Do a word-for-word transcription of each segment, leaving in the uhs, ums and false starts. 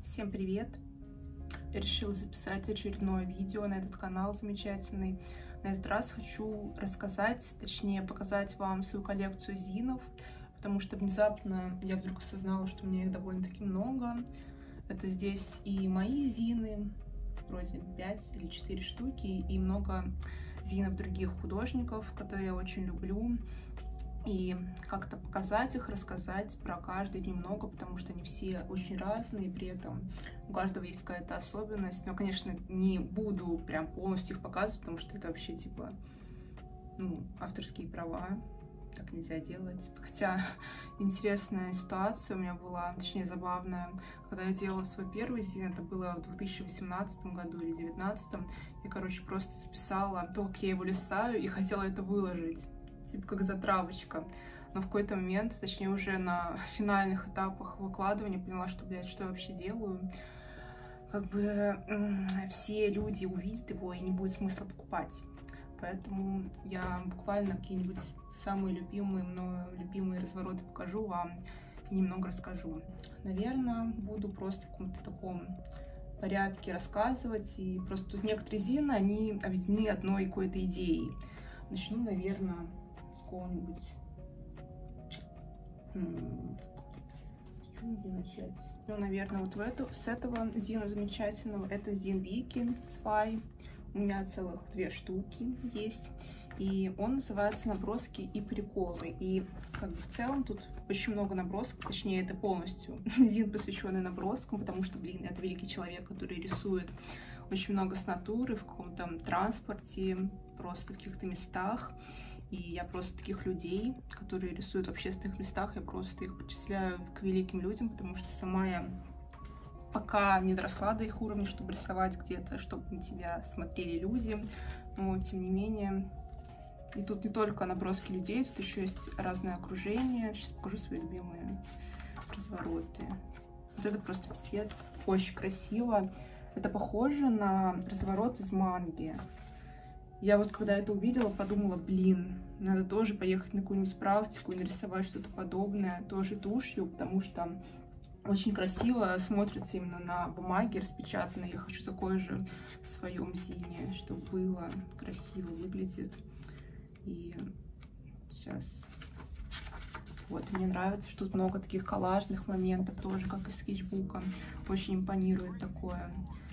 Всем привет! Я решила записать очередное видео на этот канал замечательный. На этот раз хочу рассказать, точнее показать вам свою коллекцию зинов, потому что внезапно я вдруг осознала, что у меня их довольно-таки много. Это здесь и мои зины, вроде пять или четыре штуки, и много зинов других художников, которые я очень люблю. И как-то показать их, рассказать про каждый немного, потому что они все очень разные, при этом у каждого есть какая-то особенность. Но, конечно, не буду прям полностью их показывать, потому что это вообще типа, ну, авторские права, так нельзя делать. Хотя интересная ситуация у меня была, точнее забавная, когда я делала свой первый зин, это было в две тысячи восемнадцатом году или две тысячи девятнадцатом, я, короче, просто записала то, как я его листаю, и хотела это выложить. Типа как затравочка. Но в какой-то момент, точнее уже на финальных этапах выкладывания, поняла, что, блядь, что я вообще делаю. Как бы все люди увидят его и не будет смысла покупать. Поэтому я буквально какие-нибудь самые любимые мною любимые развороты покажу вам и немного расскажу. Наверное, буду просто в каком-то таком порядке рассказывать. И просто тут некоторые зины, они объединены одной какой-то идеей. Начну, наверное, с какого-нибудь... Где начать? Ну, наверное, вот в эту, с этого зина замечательного. Это зин Вики Цвай. У меня целых две штуки есть. И он называется «Наброски и приколы». И как бы в целом тут очень много набросков. Точнее, это полностью зин, посвященный наброскам, потому что, блин, это великий человек, который рисует очень много с натуры, в каком-то транспорте, просто в каких-то местах. И я просто таких людей, которые рисуют в общественных местах, я просто их причисляю к великим людям, потому что сама я пока не доросла до их уровня, чтобы рисовать где-то, чтобы на тебя смотрели люди. Но, тем не менее, и тут не только наброски людей, тут еще есть разное окружение. Сейчас покажу свои любимые развороты. Вот это просто пиздец, очень красиво. Это похоже на разворот из манги. Я вот когда это увидела, подумала, блин, надо тоже поехать на какую-нибудь практику и нарисовать что-то подобное, тоже тушью, потому что очень красиво смотрится именно на бумаге распечатанной. Я хочу такое же в своем зине, чтобы было красиво выглядит. И сейчас... Вот, мне нравится, что тут много таких коллажных моментов, тоже как из скетчбука. Очень импонирует такое.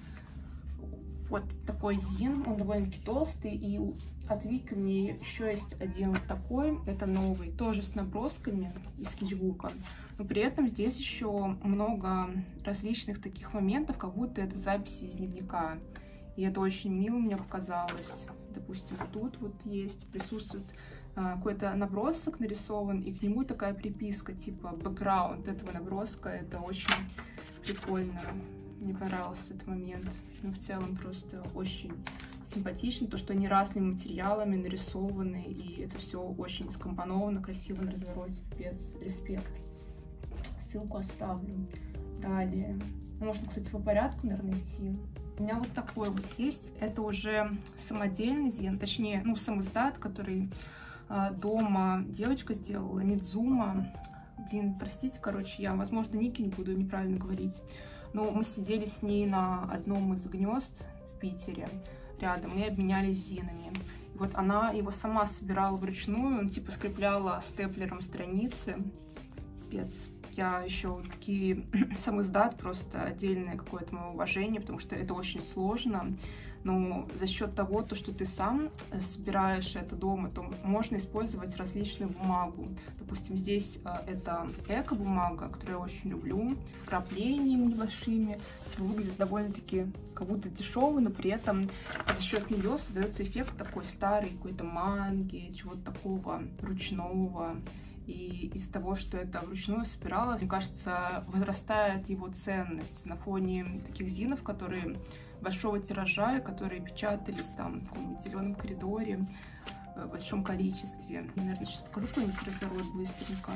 Вот такой зин, он довольно-таки толстый, и от Вики у меня еще есть один вот такой, это новый, тоже с набросками из скетчбука, но при этом здесь еще много различных таких моментов, как будто это записи из дневника, и это очень мило мне показалось. Допустим, тут вот есть, присутствует а, какой-то набросок нарисован, и к нему такая приписка, типа бэкграунд этого наброска, это очень прикольно. Мне понравился этот момент. Но в целом просто очень симпатично. То, что они разными материалами нарисованы. И это все очень скомпоновано, красиво на развороте. Пипец, респект. Ссылку оставлю. Далее. Можно, кстати, по порядку, наверное, идти. У меня вот такой вот есть. Это уже самодельный зин. Точнее, ну, сам издат, который э, дома девочка сделала. Мидзума. Блин, простите, короче, я, возможно, ники не буду неправильно говорить. Но мы сидели с ней на одном из гнезд в Питере рядом и обменялись зинами. И вот она его сама собирала вручную, он типа скрепляла степлером страницы. Пипец. Я еще такие сам издат, просто отдельное какое-то мое уважение, потому что это очень сложно. Но за счет того, то, что ты сам собираешь это дома, то можно использовать различную бумагу. Допустим, здесь это эко-бумага, которую я очень люблю, вкраплениями небольшими. Типа выглядит довольно-таки как будто дешевый, но при этом за счет нее создается эффект такой старый, какой-то манги, чего-то такого ручного. И из-за того, что это вручную собиралось, мне кажется, возрастает его ценность на фоне таких зинов, которые большого тиража, которые печатались там в каком-нибудь зеленом коридоре в большом количестве. И, наверное, сейчас покажу какой-нибудь разворот быстренько.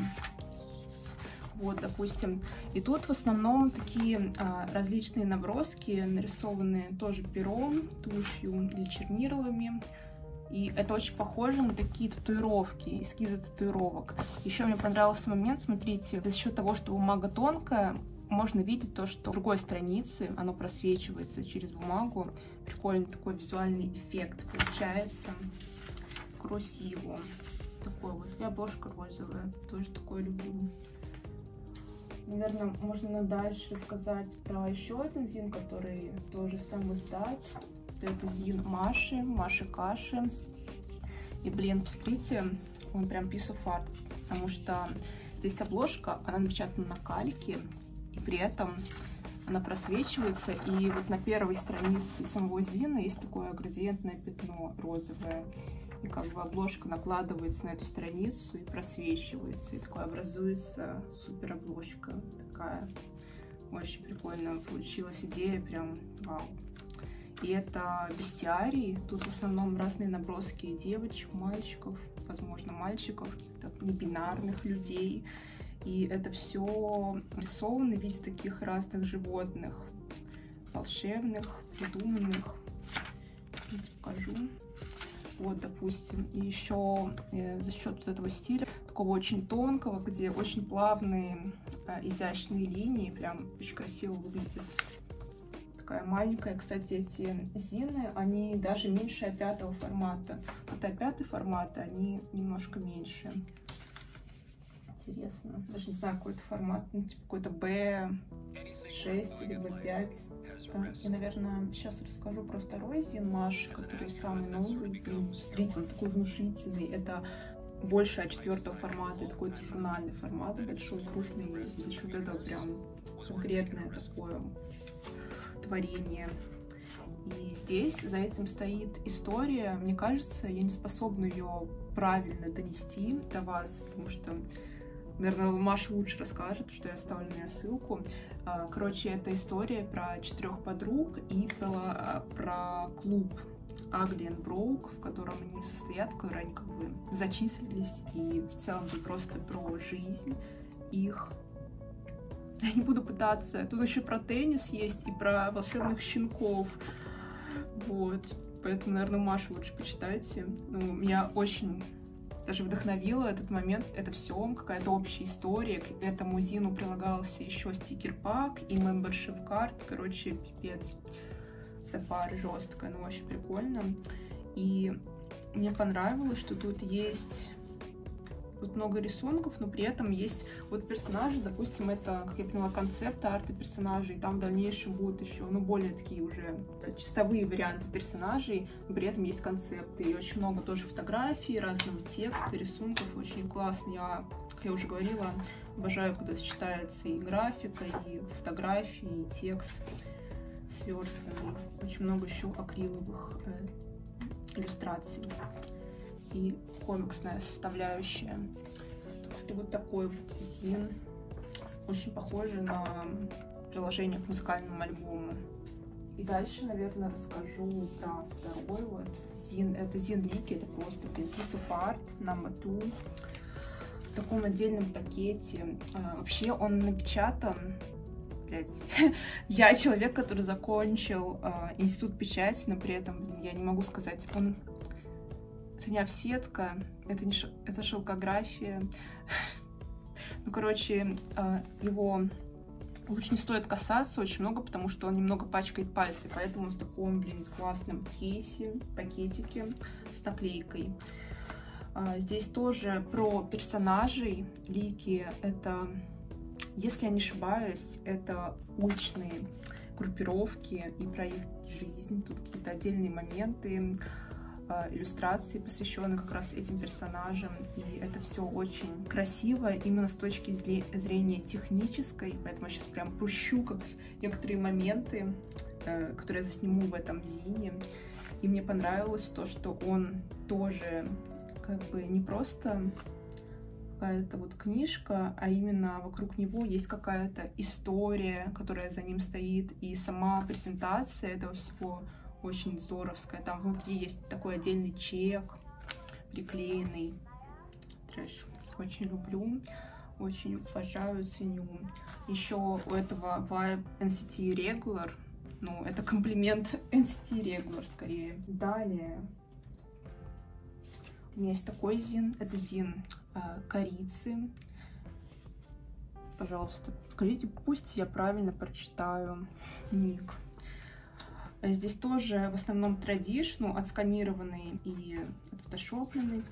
Вот, допустим. И тут в основном такие а, различные наброски, нарисованные тоже пером, тушью или чернилами. И это очень похоже на такие татуировки, эскизы татуировок. Еще мне понравился момент, смотрите, за счет того, что бумага тонкая, можно видеть то, что с другой страницы оно просвечивается через бумагу. Прикольный такой визуальный эффект получается. Красиво. Такой вот. И обложка розовая. Тоже такое люблю. Наверное, можно дальше рассказать про еще один зин, который тоже сам издать. Это зин Маши, Маши Каши. И, блин, посмотрите, он прям piece of art, потому что здесь обложка, она напечатана на кальке, и при этом она просвечивается. И вот на первой странице самого зина есть такое градиентное пятно розовое. И как бы обложка накладывается на эту страницу и просвечивается. И такое образуется супер обложка. Такая очень прикольная получилась идея, прям вау. И это бестиарий. Тут в основном разные наброски девочек, мальчиков, возможно, мальчиков, каких-то небинарных людей. И это все рисовано в виде таких разных животных, волшебных, придуманных. Сейчас покажу. Вот, допустим, и еще э, за счет вот этого стиля, такого очень тонкого, где очень плавные, э, изящные линии, прям очень красиво выглядит. Такая маленькая, кстати, эти зины, они даже меньше а пятого формата. Вот а пятый формата, они немножко меньше. Интересно, даже не знаю, какой-то формат, ну, типа какой-то бэ шесть или бэ пять. И, наверное, сейчас расскажу про второй зин Маши, который самый новый. Смотрите, он такой внушительный. Это больше а четвертого формата, это какой-то журнальный формат, большой, крупный. И за счет этого прям конкретное такое творение. И здесь за этим стоит история. Мне кажется, я не способна ее правильно донести до вас, потому что, наверное, Маша лучше расскажет, что я оставлю на нее ссылку. Короче, это история про четырех подруг и про, про клуб Ugly and Broke, в котором они состоят, в котором они как бы зачислились, и в целом это просто про жизнь их. Я не буду пытаться. Тут еще про теннис есть и про волшебных щенков. Вот. Поэтому, наверное, Машу лучше почитайте. Ну, меня очень даже вдохновило этот момент. Это все какая-то общая история. К этому зину прилагался еще стикер-пак и membership card. Короче, пипец. Сафари жесткая, но очень прикольно. И мне понравилось, что тут есть тут много рисунков, но при этом есть вот персонажи, допустим, это, как я поняла, концепт арты персонажей, там в дальнейшем будут еще, ну, более такие уже чистовые варианты персонажей, но при этом есть концепты, и очень много тоже фотографий, разного текста, рисунков, очень классно. Я, как я уже говорила, обожаю, когда сочетается и графика, и фотографии, и текст сверстанный. Очень много еще акриловых э, иллюстраций и комиксная составляющая. Так что вот такой вот зин, очень похожий на приложение к музыкальному альбому. И дальше, наверное, расскажу про второй вот зин. Это зин Лики, это просто piece of art на мату в таком отдельном пакете. А, вообще он напечатан. Я человек, который закончил а, институт печати, но при этом, блин, я не могу сказать, он сетка, это не ш... это шелкография. Ну, короче, а, его лучше не стоит касаться очень много, потому что он немного пачкает пальцы, поэтому в таком, блин, классном кейсе, пакетике с наклейкой. А, здесь тоже про персонажей Лики. Это, если я не ошибаюсь, это уличные группировки и про их жизнь. Тут какие-то отдельные моменты, иллюстрации, посвященные как раз этим персонажам. И это все очень красиво именно с точки зрения технической. Поэтому я сейчас прям пущу как некоторые моменты, которые я засниму в этом зине. И мне понравилось то, что он тоже как бы не просто какая-то вот книжка, а именно вокруг него есть какая-то история, которая за ним стоит, и сама презентация этого всего очень здоровская. Там внутри есть такой отдельный чек приклеенный. Трэш. Очень люблю, очень уважаю, ценю. Еще у этого vibe эн си ти Regular. Ну, это комплимент эн си ти Regular скорее. Далее у меня есть такой зин. Это зин э, корицы. пожалуйста, скажите, пусть я правильно прочитаю ник. Здесь тоже в основном традиш, ну, отсканированный и отфотошопленный.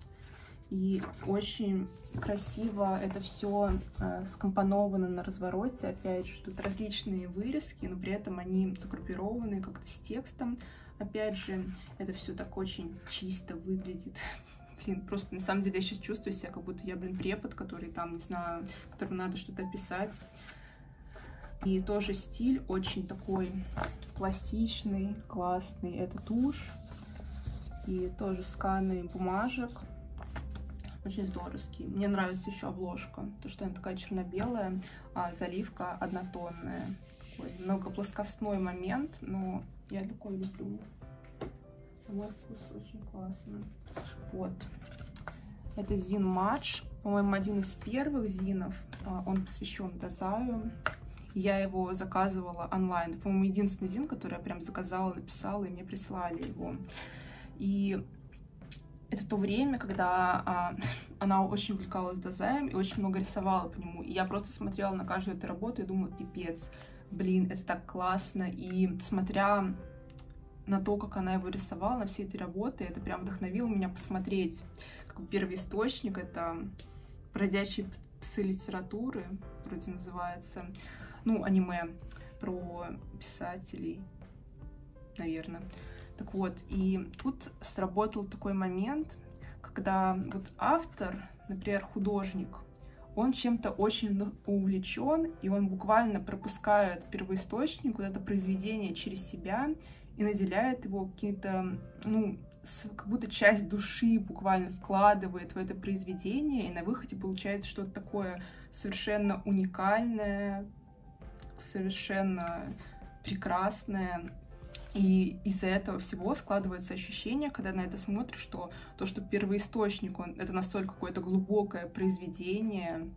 И очень красиво это все э, скомпоновано на развороте. Опять же, тут различные вырезки, но при этом они загруппированы как-то с текстом. Опять же, это все так очень чисто выглядит. Блин, просто на самом деле я сейчас чувствую себя, как будто я, блин, препод, который там, не знаю, которому надо что-то писать. И тоже стиль очень такой пластичный, классный. Это тушь. И тоже сканы бумажек. Очень здоровский. Мне нравится еще обложка. То, что она такая черно-белая, а заливка однотонная. Такой многоплоскостной момент, но я такой люблю. Мой вкус очень классный. Вот. Это зин Матч. По-моему, один из первых зинов. Он посвящен Дазаю. Я его заказывала онлайн. Это, по-моему, единственный зин, который я прям заказала, написала, и мне прислали его. И это то время, когда а, она очень увлекалась Дазаем и очень много рисовала по нему. И я просто смотрела на каждую эту работу и думала, пипец, блин, это так классно. И смотря на то, как она его рисовала, на все эти работы, это прям вдохновило меня посмотреть. Как бы первый источник, это «Бродячие псы литературы», вроде называется. Ну, аниме про писателей, наверное. Так вот, и тут сработал такой момент, когда вот автор, например, художник, он чем-то очень увлечен, и он буквально пропускает первоисточник, вот это произведение через себя и наделяет его какие-то, ну, как будто часть души буквально вкладывает в это произведение, и на выходе получается что-то такое совершенно уникальное, совершенно прекрасное. И из-за этого всего складывается ощущение, когда на это смотришь, что то, что первоисточник, он, это настолько какое-то глубокое произведение,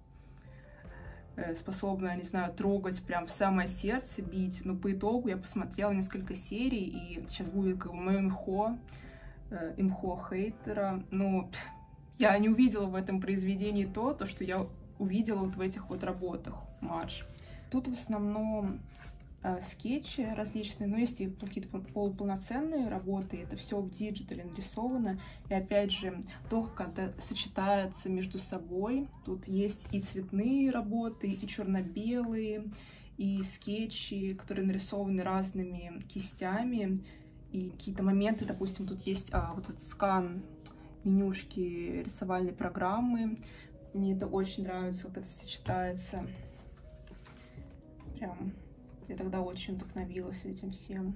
э, способное, не знаю, трогать прям в самое сердце, бить. Но по итогу я посмотрела несколько серий, и сейчас будет как бы мое имхо, э, имхо хейтера. Но я не увидела в этом произведении то, то, что я увидела вот в этих вот работах Матч. Тут в основном скетчи различные, но есть и какие-то полуполноценные работы, это все в диджитале нарисовано, и опять же, то, как это сочетается между собой, тут есть и цветные работы, и черно-белые, и скетчи, которые нарисованы разными кистями, и какие-то моменты, допустим, тут есть а, вот этот скан менюшки рисовальной программы, мне это очень нравится, как это сочетается, прям... Я тогда очень вдохновилась этим всем.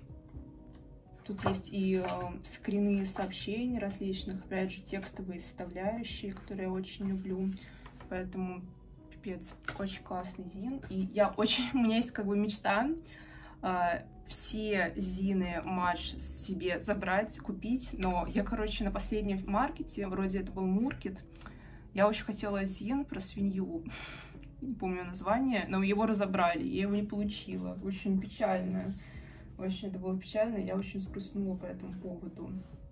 Тут есть и э, скрины сообщений различных, опять же, текстовые составляющие, которые я очень люблю. Поэтому, пипец, очень классный зин. И я очень... У меня есть как бы мечта э, все зины Матч себе забрать, купить. Но я, короче, на последнем маркете, вроде это был Муркет, я очень хотела зин про свинью. Не помню название, но его разобрали, я его не получила. Очень печально. Очень это было печально, я очень взгрустнула по этому поводу.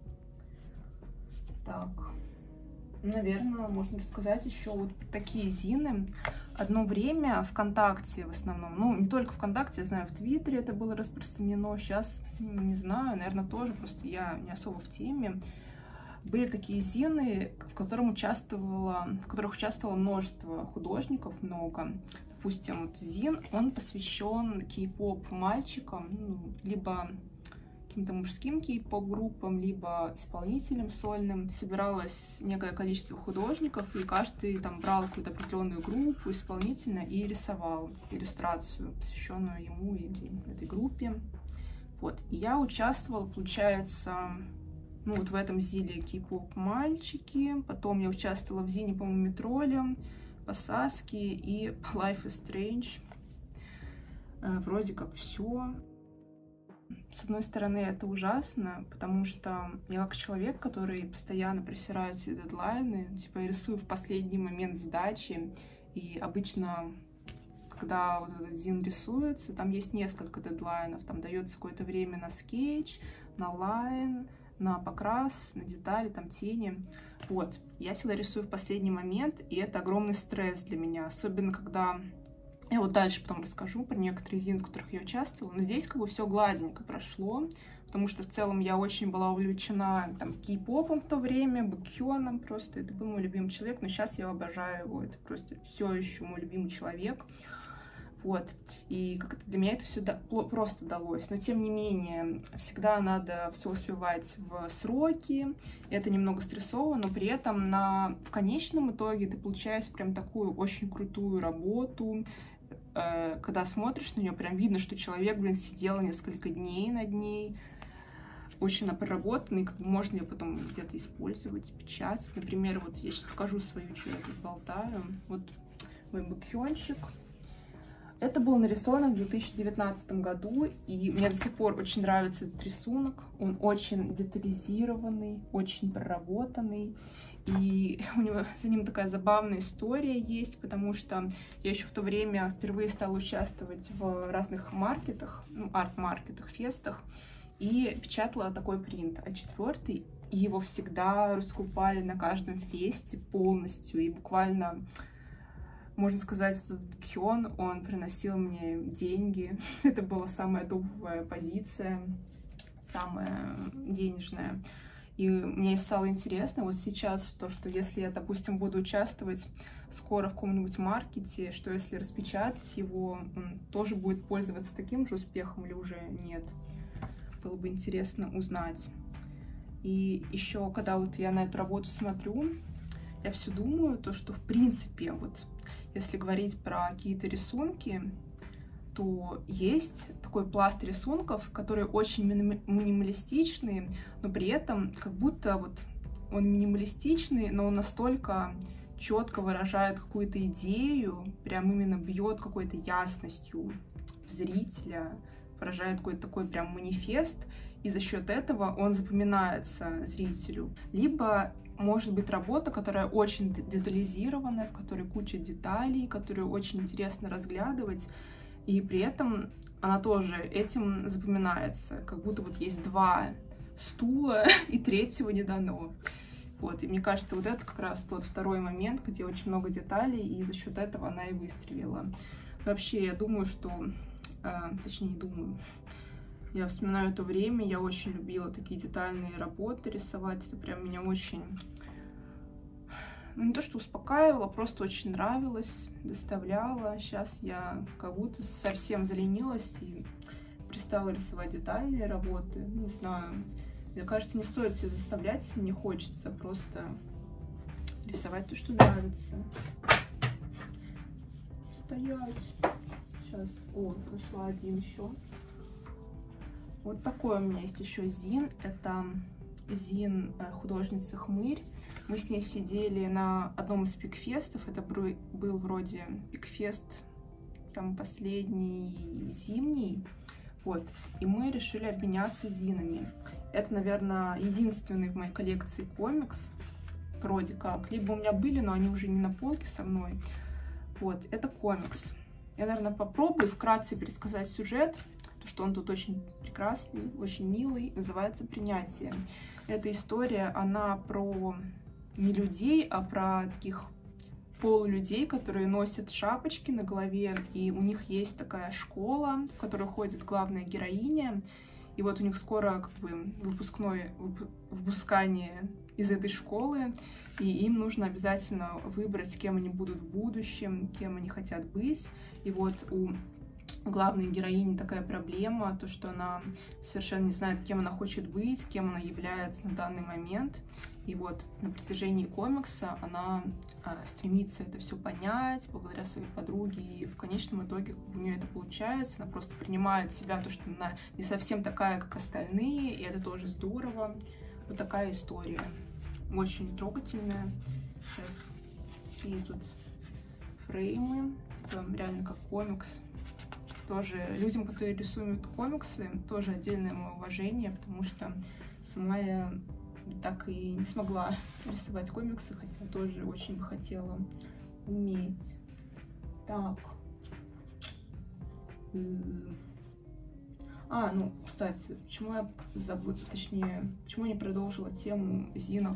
Так, наверное, можно рассказать еще вот такие зины. Одно время ВКонтакте в основном, ну, не только ВКонтакте, я знаю, в Твиттере это было распространено, сейчас не знаю, наверное, тоже, просто я не особо в теме. Были такие зины, в, котором участвовало, в которых участвовало множество художников, много. Допустим, вот зин, он посвящен кей-поп мальчикам, ну, либо каким-то мужским кей-поп группам, либо исполнителям сольным. Собиралось некое количество художников, и каждый там брал какую-то определенную группу исполнительно и рисовал иллюстрацию, посвященную ему или этой группе. Вот. И я участвовала, получается... Ну, вот в этом зиле кей-поп мальчики. Потом я участвовала в зине, по-моему, Метроле, по Саске и по Life is Strange. Э, вроде как все. С одной стороны, это ужасно, потому что я как человек, который постоянно просирает все дедлайны, типа я рисую в последний момент сдачи. И обычно, когда вот этот зин рисуется, там есть несколько дедлайнов. Там дается какое-то время на скетч, на лайн, на покрас, на детали, там тени. Вот, я всегда рисую в последний момент, и это огромный стресс для меня, особенно когда... Я вот дальше потом расскажу про некоторые зины, в которых я участвовала, но здесь как бы все гладенько прошло, потому что в целом я очень была увлечена там кей-попом в то время, Бэкхёном, просто это был мой любимый человек, но сейчас я обожаю его, это просто все еще мой любимый человек. Вот, и как-то для меня это все да, просто далось, но тем не менее, всегда надо все успевать в сроки, это немного стрессово, но при этом на, в конечном итоге ты получаешь прям такую очень крутую работу, э, когда смотришь на нее, прям видно, что человек, блин, сидел несколько дней над ней, очень она проработанная, как бы можно ее потом где-то использовать, печатать. Например, вот я сейчас покажу свою, что я тут болтаю, вот мой бэкхёнчик. Это был нарисован в две тысячи девятнадцатом году, и мне до сих пор очень нравится этот рисунок. Он очень детализированный, очень проработанный, и у него за ним такая забавная история есть, потому что я еще в то время впервые стала участвовать в разных маркетах, ну, арт-маркетах, фестах, и печатала такой принт а четыре, и его всегда раскупали на каждом фесте полностью, и буквально... Можно сказать, этот бэкхён, он приносил мне деньги. Это была самая топовая позиция, самая денежная. И мне стало интересно вот сейчас, то, что если я, допустим, буду участвовать скоро в каком-нибудь маркете, что если распечатать его, он тоже будет пользоваться таким же успехом или уже нет. Было бы интересно узнать. И еще, когда вот я на эту работу смотрю, я все думаю, то, что в принципе, вот если говорить про какие-то рисунки, то есть такой пласт рисунков, которые очень минималистичные, но при этом как будто вот он минималистичный, но он настолько четко выражает какую-то идею, прям именно бьет какой-то ясностью в зрителя, выражает какой-то такой прям манифест, и за счет этого он запоминается зрителю. Либо может быть работа, которая очень детализированная, в которой куча деталей, которую очень интересно разглядывать, и при этом она тоже этим запоминается, как будто вот есть два стула, и третьего не дано. Вот, и мне кажется, вот это как раз тот второй момент, где очень много деталей, и за счет этого она и выстрелила. Вообще, я думаю, что... Э, точнее, не думаю... Я вспоминаю то время, я очень любила такие детальные работы рисовать, это прям меня очень, ну не то что успокаивало, просто очень нравилось, доставляло. Сейчас я как будто совсем заленилась и перестала рисовать детальные работы, не знаю. Мне кажется, не стоит себя заставлять, если не хочется, просто рисовать то, что нравится. Стоять. Сейчас, о, нашла один еще. Вот такой у меня есть еще зин. Это зин художницы Хмырь. Мы с ней сидели на одном из пикфестов. Это был вроде пикфест самый последний, зимний. Вот. И мы решили обменяться зинами. Это, наверное, единственный в моей коллекции комикс. Вроде как. Либо у меня были, но они уже не на полке со мной. Вот. Это комикс. Я, наверное, попробую вкратце пересказать сюжет. Потому что он тут очень прекрасный, очень милый, называется «Принятие». Эта история, она про не людей, а про таких полулюдей, которые носят шапочки на голове, и у них есть такая школа, в которую ходит главная героиня, и вот у них скоро как бы выпускное выпускание из этой школы, и им нужно обязательно выбрать, кем они будут в будущем, кем они хотят быть, и вот у главной героини такая проблема, то, что она совершенно не знает, кем она хочет быть, кем она является на данный момент. И вот на протяжении комикса она а, стремится это все понять благодаря своей подруге, и в конечном итоге у нее это получается. Она просто принимает себя, то, что она не совсем такая, как остальные, и это тоже здорово. Вот такая история. Очень трогательная. Сейчас какие тут фреймы. Это реально как комикс. Тоже людям, которые рисуют комиксы, тоже отдельное мое уважение, потому что сама я так и не смогла рисовать комиксы, хотя тоже очень бы хотела уметь. Так. А, ну, кстати, почему я забыла, точнее, почему я не продолжила тему зинов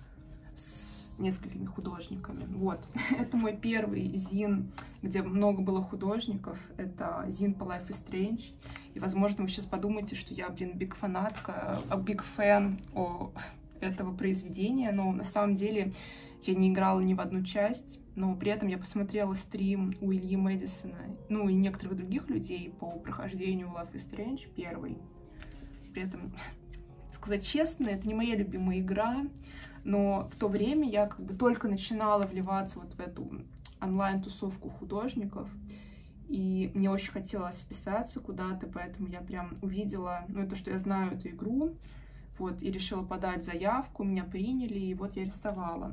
с несколькими художниками. Вот, это мой первый зин, где много было художников. Это зин по Life is Strange. И, возможно, вы сейчас подумаете, что я, блин, биг фанатка, биг фэн этого произведения, но на самом деле я не играла ни в одну часть, но при этом я посмотрела стрим у Ильи Мэдисона, ну и некоторых других людей по прохождению Life is Strange первый. При этом, сказать честно, это не моя любимая игра, но в то время я как бы только начинала вливаться вот в эту онлайн-тусовку художников, и мне очень хотелось вписаться куда-то, поэтому я прям увидела, ну, то, что я знаю эту игру, вот, и решила подать заявку, меня приняли, и вот я рисовала.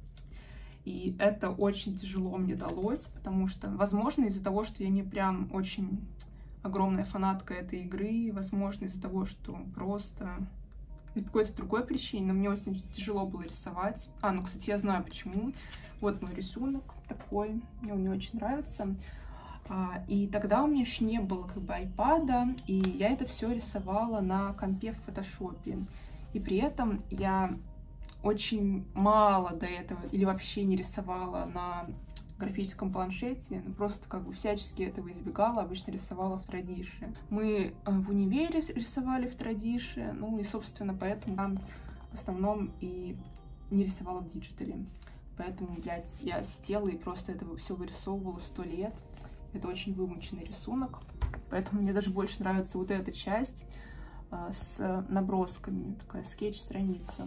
И это очень тяжело мне далось, потому что, возможно, из-за того, что я не прям очень огромная фанатка этой игры, возможно, из-за того, что просто по какой-то другой причине, но мне очень тяжело было рисовать. А, ну, кстати, я знаю почему. Вот мой рисунок такой, мне он не очень нравится. А, и тогда у меня еще не было как бы айпада, и я это все рисовала на компе в фотошопе. И при этом я очень мало до этого или вообще не рисовала на графическом планшете, просто как бы всячески этого избегала, обычно рисовала в традише. Мы в универе рисовали в традише, ну и, собственно, поэтому я в основном и не рисовала в диджитале. Поэтому, блядь, я сидела и просто это все вырисовывала сто лет. Это очень вымученный рисунок, поэтому мне даже больше нравится вот эта часть а, с набросками, такая скетч-страница.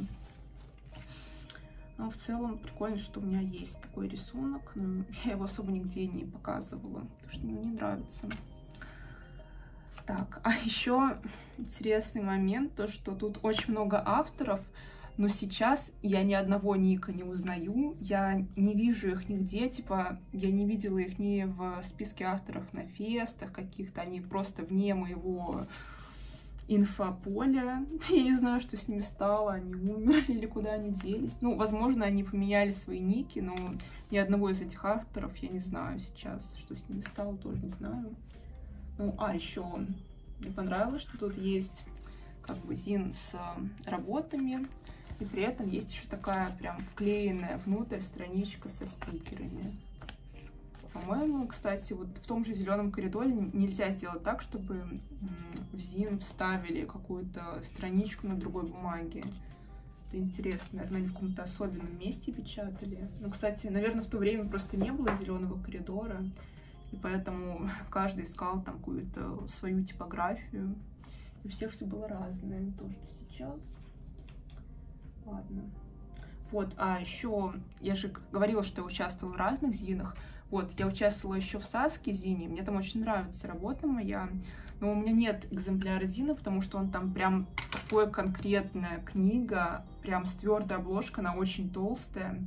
Но в целом прикольно, что у меня есть такой рисунок, но я его особо нигде не показывала, потому что мне не нравится. Так, а еще интересный момент, то что тут очень много авторов, но сейчас я ни одного ника не узнаю, я не вижу их нигде, типа, я не видела их ни в списке авторов на фестах каких-то, они просто вне моего инфополя. Я не знаю, что с ними стало, они умерли или куда они делись. Ну, возможно, они поменяли свои ники, но ни одного из этих авторов я не знаю сейчас, что с ними стало, тоже не знаю. Ну, а еще мне понравилось, что тут есть как бы зин с работами, и при этом есть еще такая прям вклеенная внутрь страничка со стикерами. По-моему, кстати, вот в том же зеленом коридоре нельзя сделать так, чтобы в зин вставили какую-то страничку на другой бумаге. Это интересно, наверное, они в каком-то особенном месте печатали. Ну, кстати, наверное, в то время просто не было зеленого коридора, и поэтому каждый искал там какую-то свою типографию. И у всех все было разное, то, что сейчас. Ладно. Вот, а еще я же говорила, что я участвовала в разных зинах. Вот, я участвовала еще в Саске зине, мне там очень нравится работа моя, но у меня нет экземпляра зина, потому что он там прям такая конкретная книга, прям с твердой обложкой, она очень толстая,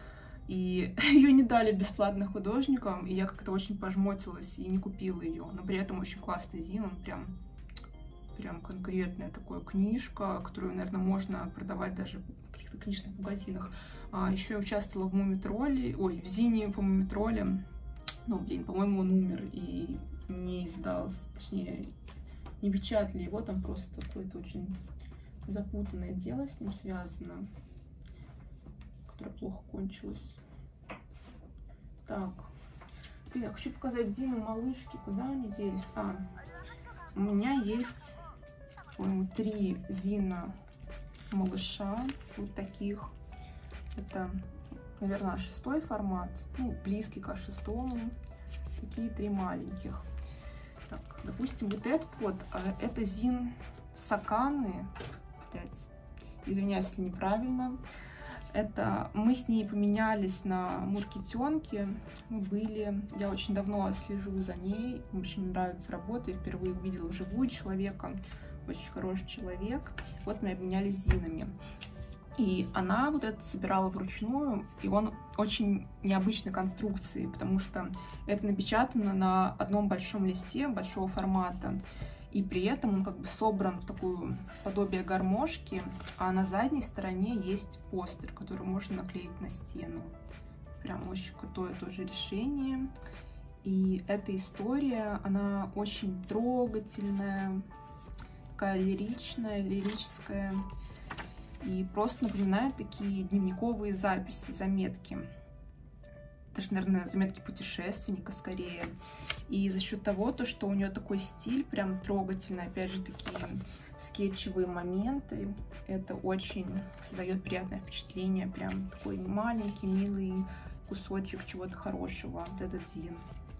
и ее не дали бесплатно художникам, и я как-то очень пожмотилась и не купила ее, но при этом очень классный зин, он прям, прям конкретная такая книжка, которую, наверное, можно продавать даже в каких-то книжных магазинах. А, еще я участвовала в Мумитроле, ой, в зине по Мумитроле. Ну, блин, по-моему, он умер и не издался, точнее, не печатали его, там просто какое-то очень запутанное дело с ним связано, которое плохо кончилось. Так, блин, я хочу показать зину малышки, куда они делись? А, у меня есть, по-моему, три зина малыша, вот таких. Это, наверное, шестой формат, ну, близкий к шестому. Такие три маленьких. Так, допустим, вот этот вот, это зин Саканы. Опять, извиняюсь, если неправильно. Это мы с ней поменялись на мушкетенке. Мы были, я очень давно слежу за ней. В общем, мне нравится работа. Я впервые увидела вживую человека. Очень хороший человек. Вот мы обменялись зинами. И она вот это собирала вручную, и он очень необычной конструкции, потому что это напечатано на одном большом листе большого формата, и при этом он как бы собран в такую подобие гармошки, а на задней стороне есть постер, который можно наклеить на стену. Прям очень крутое тоже решение. И эта история, она очень трогательная, такая лиричная, лирическая. И просто напоминает такие дневниковые записи, заметки. Даже, наверное, заметки путешественника скорее. И за счет того, то, что у нее такой стиль прям трогательный, опять же, такие скетчевые моменты, это очень создает приятное впечатление. Прям такой маленький, милый кусочек чего-то хорошего, вот этот зин.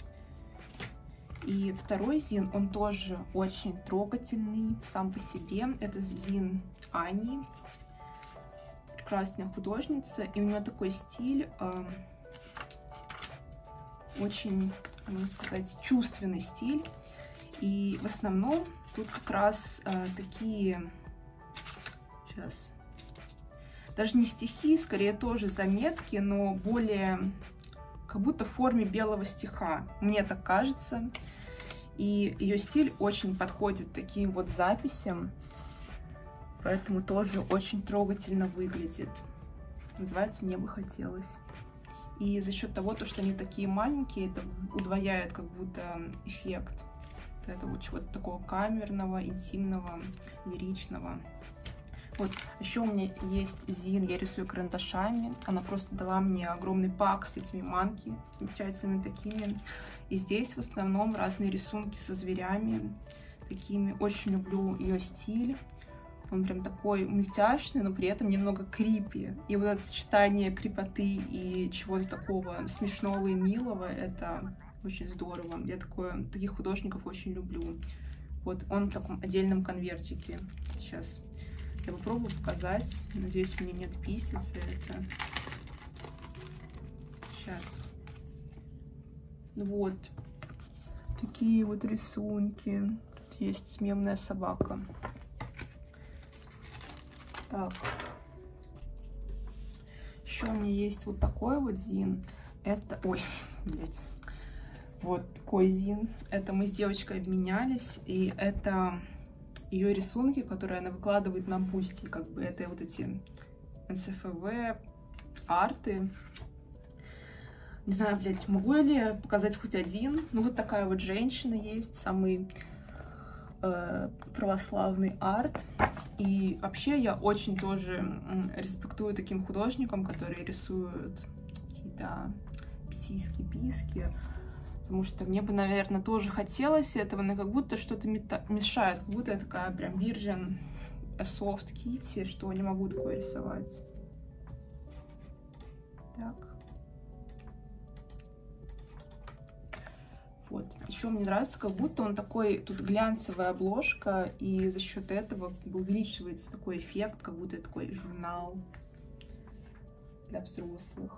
И второй зин, он тоже очень трогательный сам по себе. Это зин Ани, прекрасная художница, и у нее такой стиль, э, очень, можно сказать, чувственный стиль. И в основном тут как раз э, такие, сейчас, даже не стихи, скорее тоже заметки, но более как будто в форме белого стиха, мне так кажется. И ее стиль очень подходит таким вот записям, поэтому тоже очень трогательно выглядит. Называется «Мне бы хотелось». И за счет того, что они такие маленькие, это удвояет как будто эффект этого чего-то такого камерного, интимного, лиричного. Вот, еще у меня есть зин, я рисую карандашами. Она просто дала мне огромный пак с этими манки, замечательными такими. И здесь в основном разные рисунки со зверями, такими. Очень люблю ее стиль. Он прям такой мультяшный, но при этом немного крипи. И вот это сочетание крипоты и чего-то такого смешного и милого, это очень здорово. Я такое, таких художников очень люблю. Вот он в таком отдельном конвертике. Сейчас я попробую показать. Надеюсь, мне не отписится это. Сейчас. Вот. Такие вот рисунки. Тут есть мемная собака. Так. Еще у меня есть вот такой вот зин. Это... Ой, блядь. Вот такой зин. Это мы с девочкой обменялись. И это ее рисунки, которые она выкладывает на Бусти. Как бы это вот эти эн эс эф вэ арты. Не знаю, блядь, могу ли показать хоть один. Ну, вот такая вот женщина есть. Самый э, православный арт. И вообще я очень тоже респектую таким художникам, которые рисуют какие-то письки-писки. Потому что мне бы, наверное, тоже хотелось этого, но как будто что-то мешает. Как будто я такая прям Virgin Soft Kitty, что не могу такое рисовать. Так. Вот. Еще мне нравится, как будто он такой, тут глянцевая обложка, и за счет этого как бы увеличивается такой эффект, как будто это такой журнал для взрослых.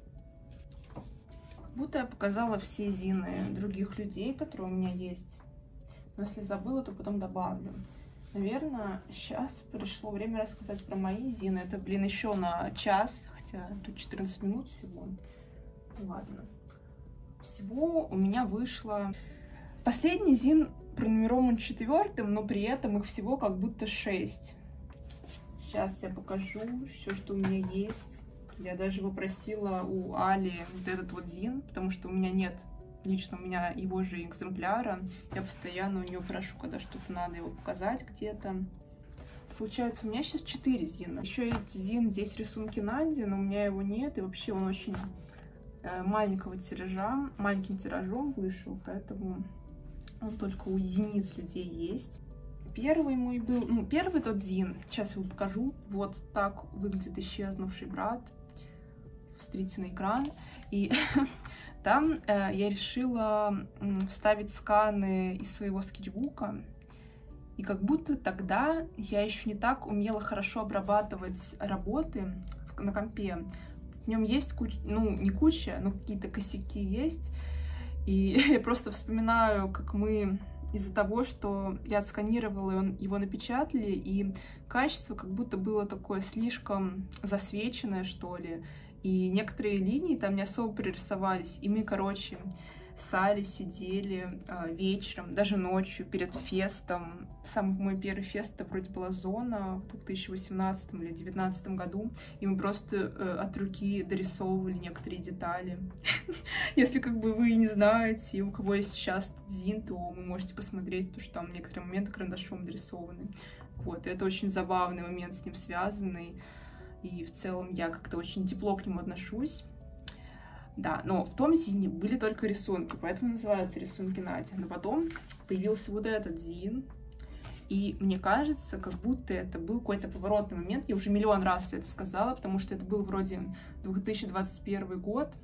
Как будто я показала все зины других людей, которые у меня есть. Но если забыла, то потом добавлю. Наверное, сейчас пришло время рассказать про мои зины. Это, блин, еще на час, хотя тут четырнадцать минут всего. Ладно. Всего у меня вышло... Последний зин пронумерован четвертым, но при этом их всего как будто шесть. Сейчас я покажу все, что у меня есть. Я даже попросила у Али вот этот вот зин, потому что у меня нет лично у меня его же экземпляра. Я постоянно у нее прошу, когда что-то надо его показать где-то. Получается, у меня сейчас четыре зина. Еще есть зин, здесь рисунки Нади, но у меня его нет. И вообще он очень э, маленького тиража, маленьким тиражом вышел, поэтому он только у единиц людей есть. Первый мой был, ну, первый тот зин, сейчас его покажу. Вот так выглядит исчезнувший брат. Смотрите на экран. И там э, я решила э, вставить сканы из своего скетчбука. И как будто тогда я еще не так умела хорошо обрабатывать работы в, на компе. В нем есть куча, ну, не куча, но какие-то косяки есть. И я просто вспоминаю, как мы из-за того, что я отсканировала, его напечатали, и качество как будто было такое слишком засвеченное, что ли. И некоторые линии там не особо прорисовались. И мы, короче, с Али сидели э, вечером, даже ночью, перед фестом. Самый мой первый фест, это вроде была «Зона» в две тысячи восемнадцатом или две тысячи девятнадцатом году, и мы просто э, от руки дорисовывали некоторые детали. Если как бы вы не знаете, и у кого есть сейчас Зин, то вы можете посмотреть, то, что там некоторые моменты карандашом дорисованы. Вот, и это очень забавный момент с ним связанный, и в целом я как-то очень тепло к нему отношусь. Да, но в том Зине были только рисунки, поэтому называются рисунки Надя. Но потом появился вот этот Зин, и мне кажется, как будто это был какой-то поворотный момент. Я уже миллион раз это сказала, потому что это был вроде две тысячи двадцать первый год,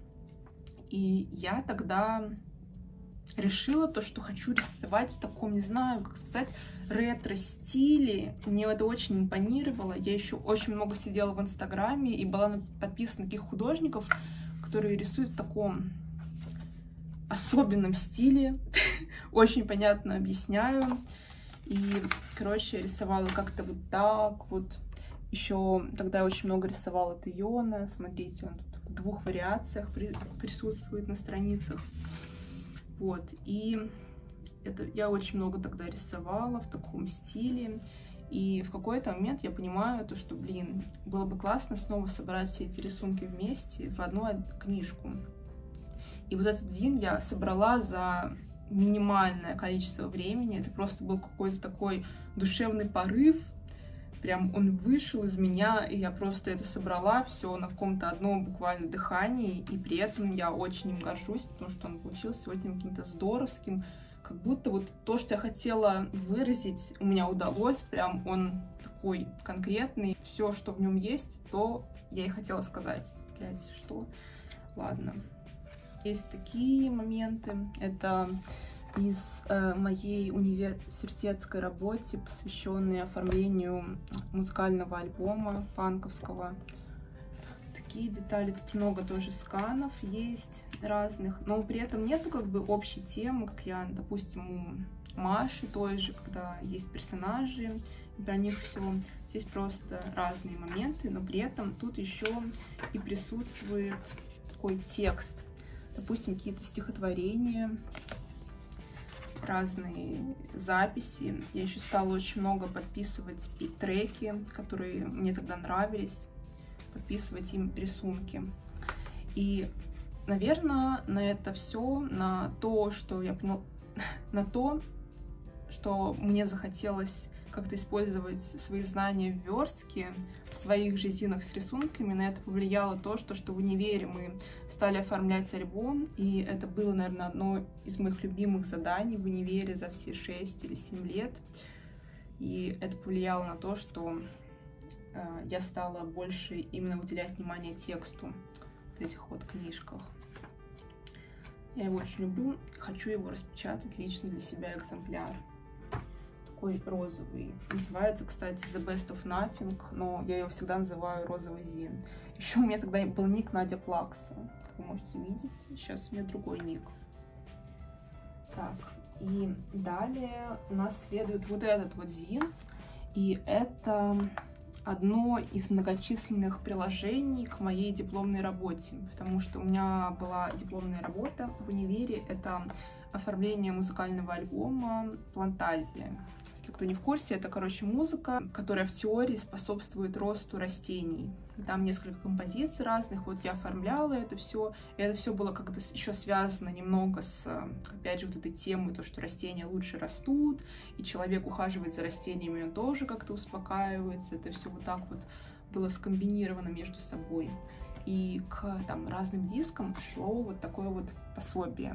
и я тогда решила то, что хочу рисовать в таком, не знаю, как сказать, ретро-стиле. Мне это очень импонировало. Я еще очень много сидела в Инстаграме и была подписана на таких художников, которые рисуют в таком особенном стиле. Очень понятно объясняю. И, короче, рисовала как-то вот так вот. Еще тогда я очень много рисовала Тейона. Смотрите, он тут в двух вариациях присутствует на страницах. Вот, и это я очень много тогда рисовала в таком стиле. И в какой-то момент я понимаю, то, что, блин, было бы классно снова собрать все эти рисунки вместе в одну книжку. И вот этот Зин я собрала за минимальное количество времени. Это просто был какой-то такой душевный порыв. Прям он вышел из меня, и я просто это собрала все на каком-то одном буквально дыхании. И при этом я очень им горжусь, потому что он получился очень каким-то здоровским. Как будто вот то, что я хотела выразить, у меня удалось. Прям он такой конкретный. Все, что в нем есть, то я и хотела сказать. Блять, что? Ладно. Есть такие моменты. Это из э, моей университетской работе, посвященной оформлению музыкального альбома фанковского. Такие детали. Тут много тоже сканов есть разных, но при этом нету как бы общей темы, как я, допустим, у Маши той же, когда есть персонажи, и про них все. Здесь просто разные моменты, но при этом тут еще и присутствует такой текст. Допустим, какие-то стихотворения, разные записи. Я еще стала очень много подписывать и треки, которые мне тогда нравились, подписывать им рисунки. И, наверное, на это все, на то, что я поняла, на то, что мне захотелось как-то использовать свои знания в верстке, в своих же зинах с рисунками, на это повлияло то, что, что в универе мы стали оформлять альбом, и это было, наверное, одно из моих любимых заданий в универе за все шесть или семь лет. И это повлияло на то, что э, я стала больше именно уделять внимание тексту в этих вот книжках. Я его очень люблю, хочу его распечатать лично для себя экземпляр. Такой розовый. Называется, кстати, The Best of Nothing, но я его всегда называю розовый Зин. Еще у меня тогда был ник Надя Плакса, как вы можете видеть. Сейчас у меня другой ник. Так, и далее у нас следует вот этот вот Зин. И это одно из многочисленных приложений к моей дипломной работе, потому что у меня была дипломная работа в универе. Это оформление музыкального альбома «Плантазия». Если кто не в курсе, это, короче, музыка, которая в теории способствует росту растений. Там несколько композиций разных, вот я оформляла это все, и это все было как-то еще связано немного с, опять же, вот этой темой, то, что растения лучше растут, и человек ухаживает за растениями, он тоже как-то успокаивается, это все вот так вот было скомбинировано между собой. И к там разным дискам шло вот такое вот пособие.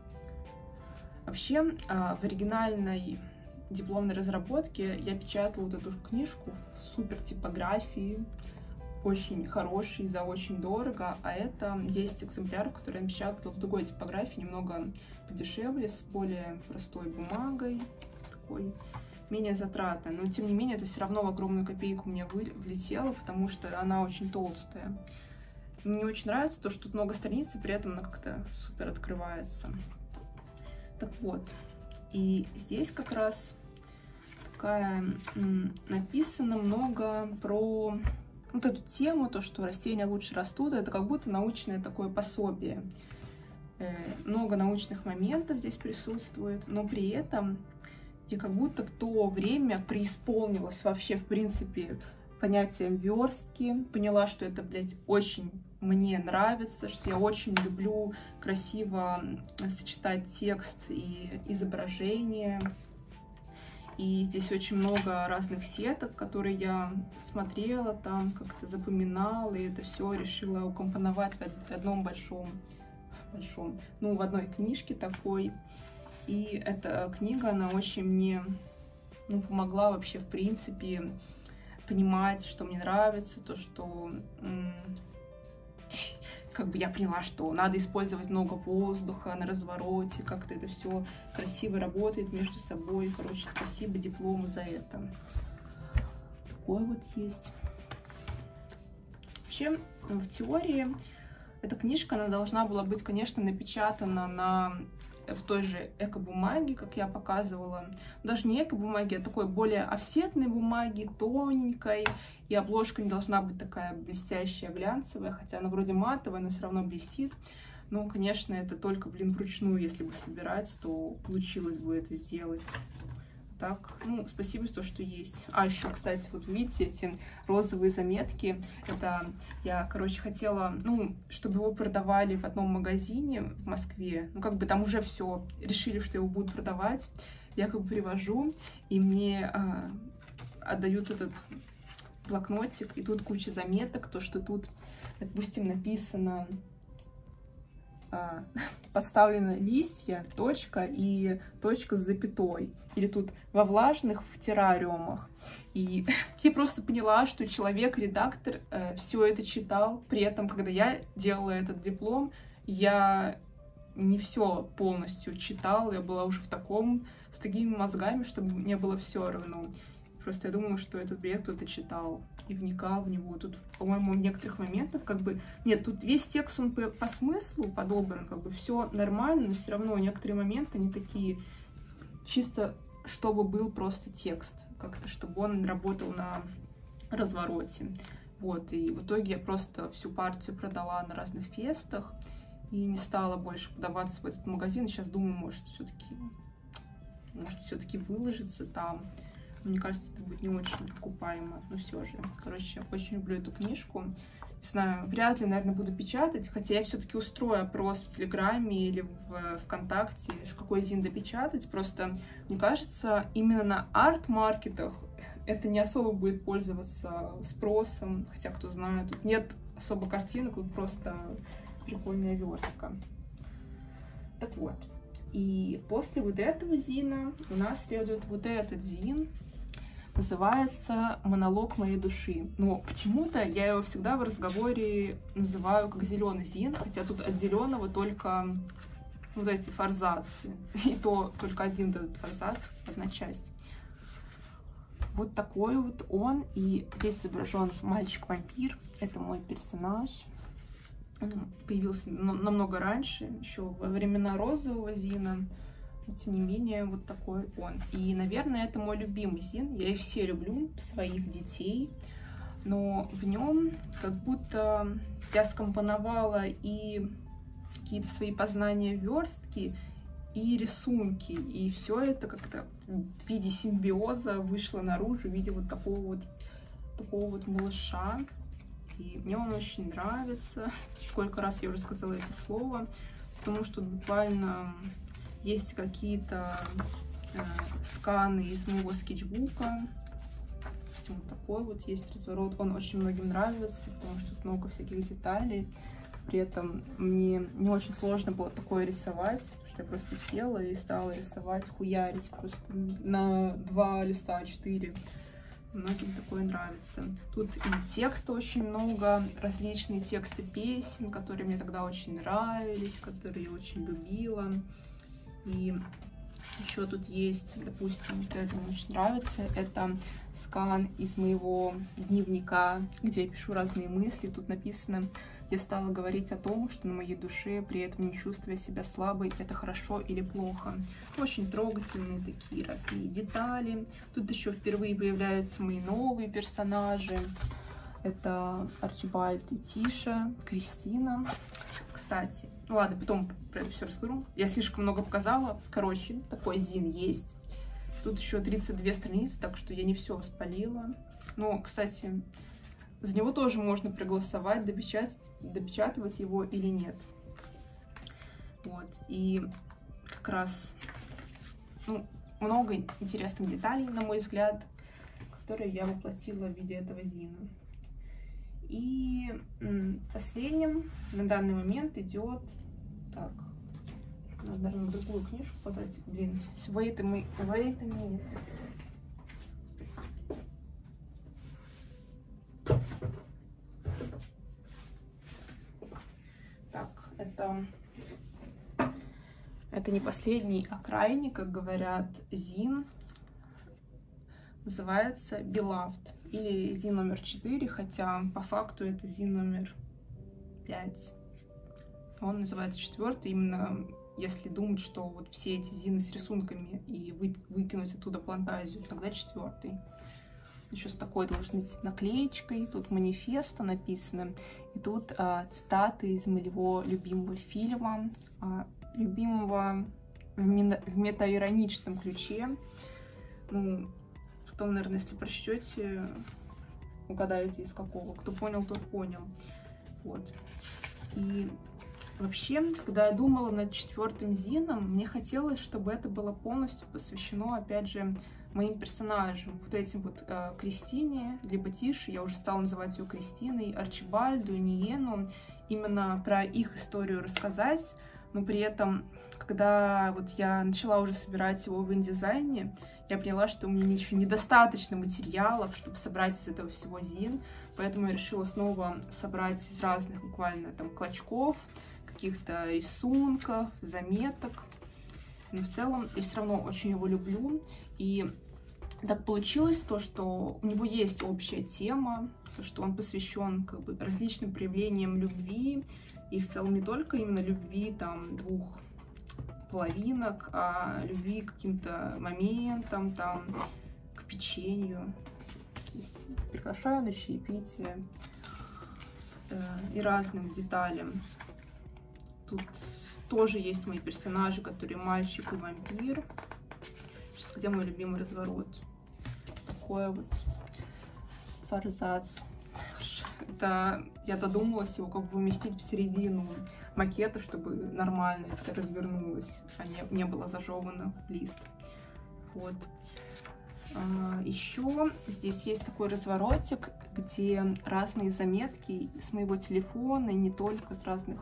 Вообще, в оригинальной дипломной разработке я печатала вот эту книжку в супер типографии, очень хороший, за очень дорого, а это десять экземпляров, которые я печатала в другой типографии, немного подешевле, с более простой бумагой, такой менее затратной, но тем не менее это все равно в огромную копейку мне влетело, потому что она очень толстая. Мне очень нравится то, что тут много страниц, и при этом она как-то супер открывается. Так вот, и здесь как раз такая написано много про вот эту тему, то, что растения лучше растут. Это как будто научное такое пособие. Много научных моментов здесь присутствует, но при этом я как будто в то время преисполнилась вообще, в принципе, понятием верстки. Поняла, что это, блядь, очень мне нравится, что я очень люблю красиво сочетать текст и изображение. И здесь очень много разных сеток, которые я смотрела там, как-то запоминала, и это все решила укомпоновать в одном большом, большом, ну, в одной книжке такой. И эта книга, она очень мне, ну, помогла вообще, в принципе, понимать, что мне нравится, то, что как бы я поняла, что надо использовать много воздуха на развороте, как-то это все красиво работает между собой. Короче, спасибо диплому за это. Такой вот есть. Вообще, в теории, эта книжка, она должна была быть, конечно, напечатана на... в той же эко-бумаге, как я показывала. Даже не эко-бумаги, а такой более офсетной бумаги, тоненькой. И обложка не должна быть такая блестящая, глянцевая, хотя она вроде матовая, но все равно блестит. Ну, конечно, это только, блин, вручную, если бы собирать, то получилось бы это сделать. Так, ну, спасибо за то, что есть. А, еще, кстати, вот видите, эти розовые заметки. Это я, короче, хотела, ну, чтобы его продавали в одном магазине в Москве. Ну, как бы там уже все решили, что его будут продавать. Я как бы привожу, и мне а, отдают этот блокнотик, и тут куча заметок, то, что тут, допустим, написано... подставлены листья, точка и точка с запятой. Или тут во влажных в террариумах. И я просто поняла, что человек-редактор э, все это читал. При этом, когда я делала этот диплом, я не все полностью читала. Я была уже в таком, с такими мозгами, чтобы мне было все равно. Просто я думала, что этот бред кто-то читал и вникал в него. Тут, по-моему, в некоторых моментах как бы... Нет, тут весь текст, он по, по смыслу подобран, как бы все нормально, но все равно некоторые моменты, они такие чисто, чтобы был просто текст. Как-то, чтобы он работал на развороте. Вот, и в итоге я просто всю партию продала на разных фестах и не стала больше подаваться в этот магазин. Сейчас думаю, может, все-таки может, все-таки выложиться там. Мне кажется, это будет не очень покупаемо, но все же. Короче, я очень люблю эту книжку. Не знаю, вряд ли, наверное, буду печатать, хотя я все-таки устрою опрос в Телеграме или в ВКонтакте, какой зин допечатать. Просто, мне кажется, именно на арт-маркетах это не особо будет пользоваться спросом, хотя, кто знает, тут нет особо картинок, тут просто прикольная верстка. Так вот, и после вот этого зина у нас следует вот этот зин. Называется «Монолог моей души». Но почему-то я его всегда в разговоре называю как «Зеленый зин», хотя тут от зеленого только вот эти форзацы. И то только один этот форзац, одна часть. Вот такой вот он. И здесь изображен мальчик-вампир. Это мой персонаж. Он появился намного раньше, еще во времена розового зина. Но, тем не менее, вот такой он. И, наверное, это мой любимый зин. Я их все люблю, своих детей. Но в нем как будто я скомпоновала и какие-то свои познания верстки, и рисунки. И все это как-то в виде симбиоза вышло наружу, в виде вот такого вот, такого вот малыша. И мне он очень нравится. Сколько раз я уже сказала это слово. Потому что буквально... Есть какие-то э, сканы из моего скетчбука. Вот такой вот есть разворот. Он очень многим нравится, потому что тут много всяких деталей. При этом мне не очень сложно было такое рисовать, потому что я просто села и стала рисовать, хуярить просто на два листа а четыре. Многим такое нравится. Тут и текста очень много, различные тексты песен, которые мне тогда очень нравились, которые я очень любила. И еще тут есть, допустим, вот это мне очень нравится, это скан из моего дневника, где я пишу разные мысли. Тут написано: я стала говорить о том, что на моей душе, при этом не чувствуя себя слабой, это хорошо или плохо. Очень трогательные такие разные детали. Тут еще впервые появляются мои новые персонажи. Это Арчибальд и Тиша, Кристина. Кстати, ну ладно, потом про это все расскажу. Я слишком много показала. Короче, такой зин есть. Тут еще тридцать две страницы, так что я не все спалила. Но, кстати, за него тоже можно проголосовать, допечатать, допечатывать его или нет. Вот, и как раз, ну, много интересных деталей, на мой взгляд, которые я воплотила в виде этого зина. И последним на данный момент идет, так, надо, наверное, другую книжку подать, блин, wait a minute, wait a minute. Так, это, это не последний, а крайний, как говорят, зин. Называется Beloved или зин номер четыре, хотя по факту это зин номер пять. Он называется четвертый, именно если думать, что вот все эти зины с рисунками и вы, выкинуть оттуда фантазию, тогда четвертый. Еще с такой должны быть наклеечкой, тут манифеста написано, и тут а, цитаты из моего любимого фильма, а, любимого в, мета, в метаироничном ключе. Ну, потом, наверное, если прочтете, угадаете из какого. Кто понял, тот понял. Вот. И вообще, когда я думала над четвертым зином, мне хотелось, чтобы это было полностью посвящено, опять же, моим персонажам. Вот этим вот э, Кристине, либо Тише, я уже стала называть ее Кристиной, Арчибальду, Ниену. Именно про их историю рассказать, но при этом, когда вот я начала уже собирать его в индизайне, я поняла, что у меня еще недостаточно материалов, чтобы собрать из этого всего зин, поэтому я решила снова собрать из разных буквально там клочков, каких-то рисунков, заметок. Но в целом я все равно очень его люблю, и так получилось то, что у него есть общая тема, то, что он посвящен как бы различным проявлениям любви, и в целом не только именно любви там двух половинок, а любви к каким-то моментам, там, к печенью. Приглашаю на чаепитие э, и разным деталям. Тут тоже есть мои персонажи, которые мальчик и вампир. Сейчас, где мой любимый разворот? Такое вот форзац. Это я додумалась его как бы уместить в середину макета, чтобы нормально это развернулось, а не, не было зажевано в лист. Вот. А, еще здесь есть такой разворотик, где разные заметки с моего телефона, и не только, с разных...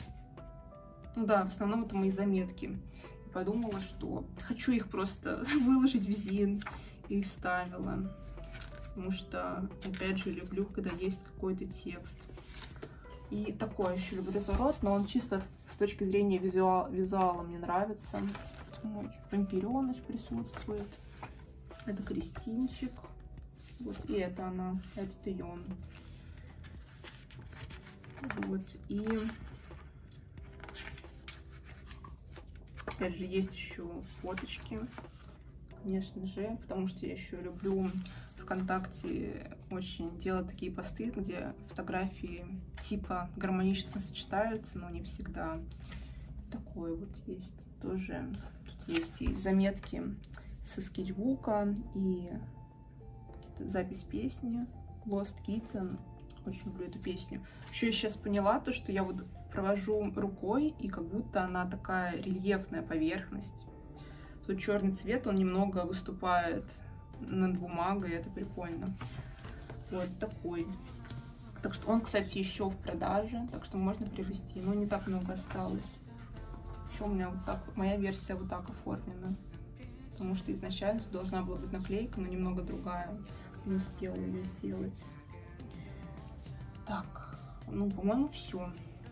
Ну да, в основном это мои заметки. И подумала, что хочу их просто выложить в зин, и вставила. Потому что, опять же, люблю, когда есть какой-то текст. И такой еще люблю разворот, но он чисто с точки зрения визуала, визуала мне нравится. Мой вампиреныш присутствует. Это Кристинчик. Вот, и это она, это ее он. Вот, и... Опять же, есть еще фоточки, конечно же, потому что я еще люблю ВКонтакте очень делать такие посты, где фотографии типа гармонично сочетаются, но не всегда. Такой вот есть тоже. Тут есть и заметки со скетчбука, и запись песни Lost Kitten. Очень люблю эту песню. Еще я сейчас поняла то, что я вот провожу рукой, и как будто она такая рельефная поверхность. Тут черный цвет, он немного выступает над бумагой, это прикольно. Вот такой. Так что он, кстати, еще в продаже, так что можно приобрести, но не так много осталось. Еще у меня вот так, моя версия вот так оформлена, потому что изначально должна была быть наклейка, но немного другая. Не успела ее сделать. Так, ну, по-моему, все.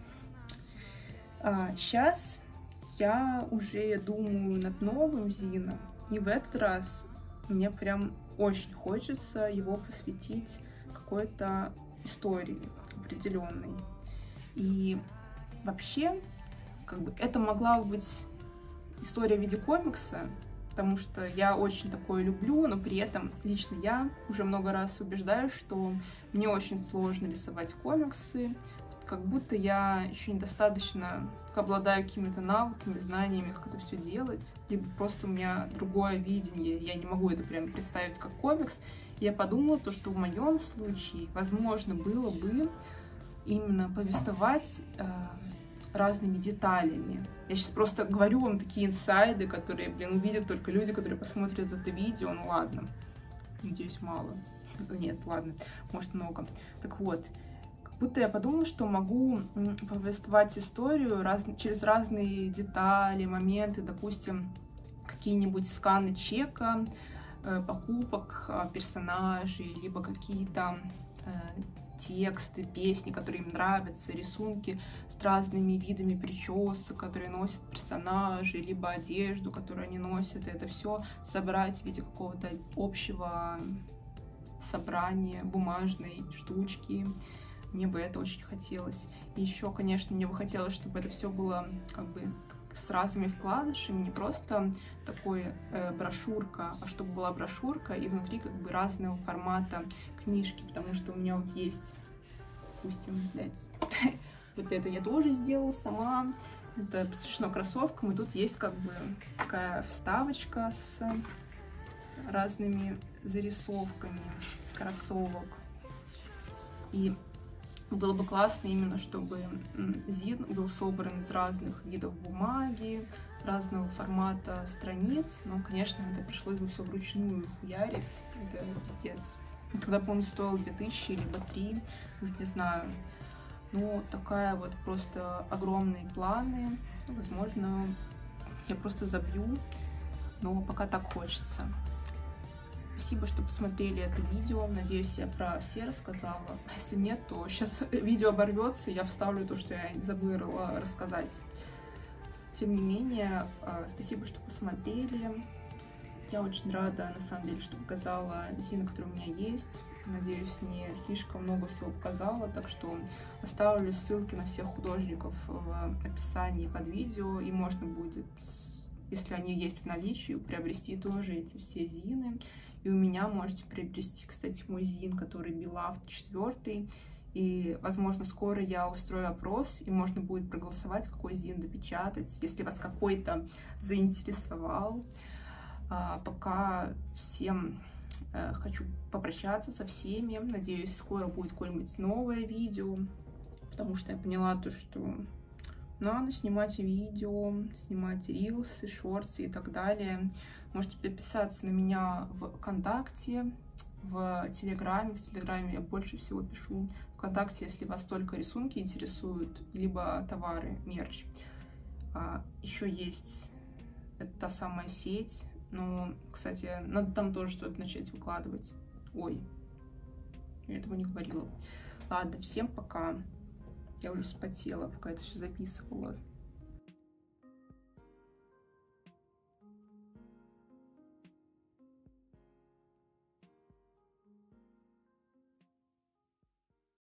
А, сейчас я уже думаю над новым зином, и в этот раз мне прям очень хочется его посвятить какой-то истории определенной. И вообще, как бы, это могла быть история в виде комикса, потому что я очень такое люблю, но при этом лично я уже много раз убеждаюсь, что мне очень сложно рисовать комиксы, как будто я еще недостаточно обладаю какими-то навыками, знаниями, как это все делать, либо просто у меня другое видение, я не могу это прям представить как комикс. Я подумала, то, что в моем случае, возможно, было бы именно повествовать э, разными деталями. Я сейчас просто говорю вам такие инсайды, которые, блин, увидят только люди, которые посмотрят это видео. Ну ладно, надеюсь, мало. Нет, ладно, может, много. Так вот, как будто я подумала, что могу повествовать историю раз, через разные детали, моменты, допустим, какие-нибудь сканы чека, э, покупок э, персонажей, либо какие-то э, тексты, песни, которые им нравятся, рисунки с разными видами причесок, которые носят персонажи, либо одежду, которую они носят. И это все собрать в виде какого-то общего собрания, бумажной штучки. Мне бы это очень хотелось. И еще, конечно, мне бы хотелось, чтобы это все было как бы с разными вкладышами, не просто такой э, брошюрка, а чтобы была брошюрка и внутри как бы разного формата книжки, потому что у меня вот есть, допустим, блядь, вот это я тоже сделала сама, это посвящено кроссовкам, и тут есть как бы такая вставочка с разными зарисовками кроссовок. И было бы классно именно, чтобы зин был собран из разных видов бумаги, разного формата страниц, но, конечно, это пришлось бы все вручную хуярить, это пиздец. Тогда, помню, стоило две тысячи, либо три, уж не знаю. Но такая вот просто огромные планы, возможно, я просто забью, но пока так хочется. Спасибо, что посмотрели это видео. Надеюсь, я про все рассказала. А если нет, то сейчас видео оборвется, и я вставлю то, что я забыла рассказать. Тем не менее, спасибо, что посмотрели. Я очень рада, на самом деле, что показала зины, которые у меня есть. Надеюсь, не слишком много всего показала, так что оставлю ссылки на всех художников в описании под видео, и можно будет, если они есть в наличии, приобрести тоже эти все зины. И у меня можете приобрести, кстати, мой зин, который Beloved четыре. И, возможно, скоро я устрою опрос, и можно будет проголосовать, какой зин допечатать, если вас какой-то заинтересовал. А, пока всем э, хочу попрощаться со всеми. Надеюсь, скоро будет какое-нибудь новое видео, потому что я поняла то, что надо снимать видео, снимать рилсы, шорты и так далее. Можете подписаться на меня в ВКонтакте, в Телеграме. В Телеграме я больше всего пишу. ВКонтакте, если вас только рисунки интересуют, либо товары, мерч. А, еще есть это та самая сеть. Но, кстати, надо там тоже что-то начать выкладывать. Ой, я этого не говорила. Ладно, всем пока. Я уже вспотела, пока это все записывала.